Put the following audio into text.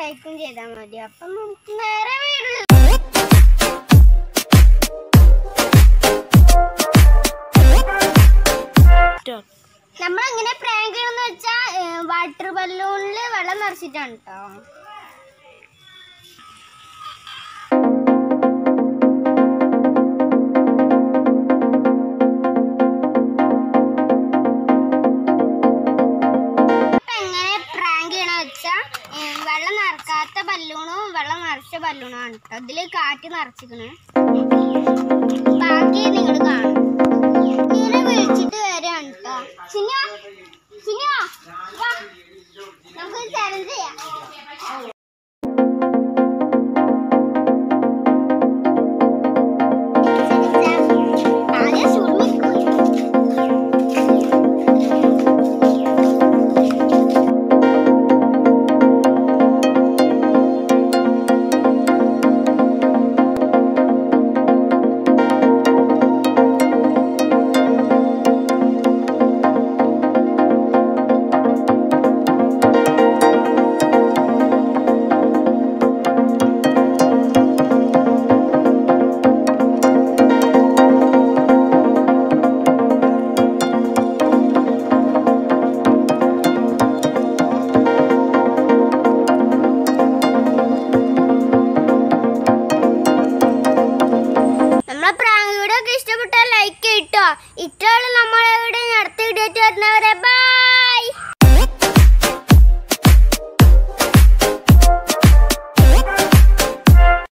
ലൈക്കും ചെയ്താൽ മതി. അപ്പം നമുക്ക് നേരെ വീഡിയോ നമ്മളെങ്ങനെ പ്രാങ്ക് ചെയ്യണമെന്ന് വെച്ചാൽ വാട്ടർ ബലൂണിൽ വെള്ളം നിറച്ചിട്ടാണ് കേട്ടോ. വെള്ളം നിറക്കാത്ത ബലൂണും വെള്ളം നിറച്ച ബലൂണും ആണ് കേട്ടോ. ഇതില് കാറ്റ് നിറച്ചിക്കണ്. ബാക്കി നിങ്ങൾ കാണും. ഇങ്ങനെ വിളിച്ചിട്ട് വരാണ് കേട്ടോ. നമുക്ക് ചലഞ്ച് ചെയ്യാം. ഇഷ്ടപ്പെട്ടാൽ ലൈക്ക് ചെയ്ട്ടോ. ഇത്രയുള്ള നമ്മളെ